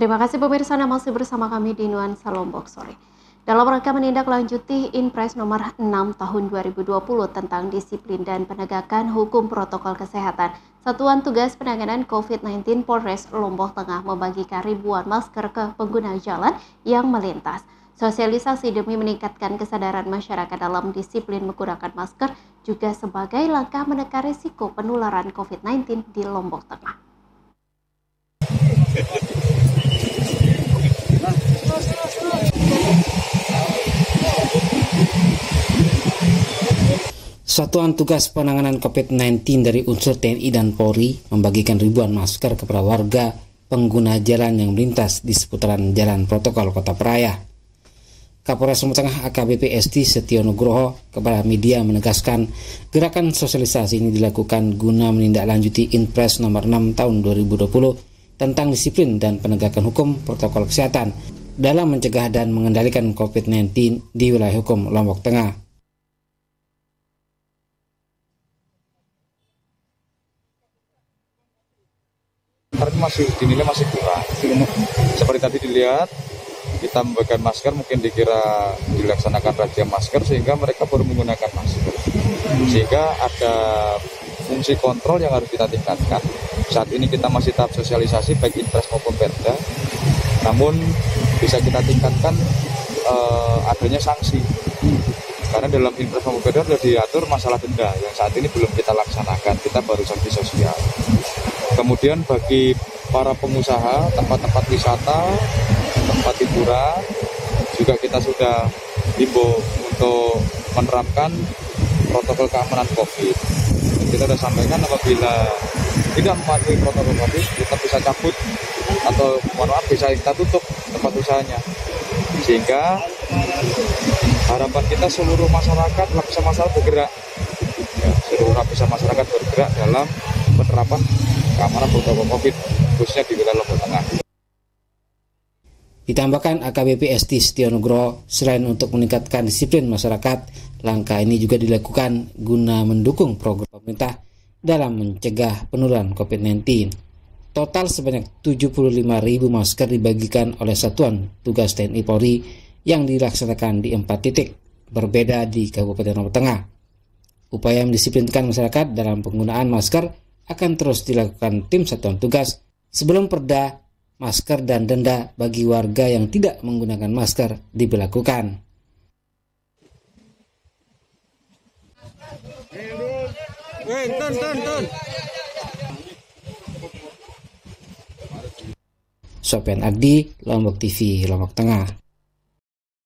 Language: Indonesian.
Terima kasih pemirsa Anda masih bersama kami di Nuansa Lombok sore. Dalam rangka menindaklanjuti Inpres nomor 6 tahun 2020 tentang disiplin dan penegakan hukum protokol kesehatan, Satuan Tugas Penanganan COVID-19 Polres Lombok Tengah membagikan ribuan masker ke pengguna jalan yang melintas. Sosialisasi demi meningkatkan kesadaran masyarakat dalam disiplin menggunakan masker juga sebagai langkah menekan risiko penularan COVID-19 di Lombok Tengah. Satuan Tugas Penanganan COVID-19 dari unsur TNI dan Polri membagikan ribuan masker kepada warga pengguna jalan yang melintas di seputaran jalan protokol Kota Praia. Kapolres Lombok Tengah AKBP Esti Setio Nugroho kepada media menegaskan gerakan sosialisasi ini dilakukan guna menindaklanjuti Inpres nomor 6 tahun 2020 tentang disiplin dan penegakan hukum protokol kesehatan dalam mencegah dan mengendalikan COVID-19 di wilayah hukum Lombok Tengah. Karena dinilai masih kurang. Seperti tadi dilihat, kita membagikan masker mungkin dikira dilaksanakan razia masker sehingga mereka baru menggunakan masker. Sehingga ada fungsi kontrol yang harus kita tingkatkan. Saat ini kita masih tahap sosialisasi baik Inpres maupun Perda. Namun bisa kita tingkatkan adanya sanksi. Karena dalam Inpres maupun Perda sudah diatur masalah denda yang saat ini belum kita laksanakan. Kita baru sanksi sosial. Kemudian bagi para pengusaha, tempat-tempat wisata, tempat hiburan, juga kita sudah himbau untuk menerapkan protokol keamanan COVID. Kita sudah sampaikan apabila tidak mematuhi protokol COVID, kita bisa cabut atau bisa kita tutup tempat usahanya. Sehingga harapan kita seluruh masyarakat, lapisan masyarakat bergerak. Seluruh lapisan masyarakat bergerak dalam penerapan keamanan protokol COVID, khususnya di wilayah Lombok Tengah. Ditambahkan AKBP Esti Setio Nugroho, selain untuk meningkatkan disiplin masyarakat, langkah ini juga dilakukan guna mendukung program pemerintah dalam mencegah penularan COVID-19. Total sebanyak 75.000 masker dibagikan oleh Satuan Tugas TNI Polri yang dilaksanakan di 4 titik berbeda di Kabupaten Lombok Tengah. Upaya mendisiplinkan masyarakat dalam penggunaan masker akan terus dilakukan tim Satuan Tugas sebelum perda, masker dan denda bagi warga yang tidak menggunakan masker diberlakukan. Sofian Ardi, Lombok TV, Lombok Tengah.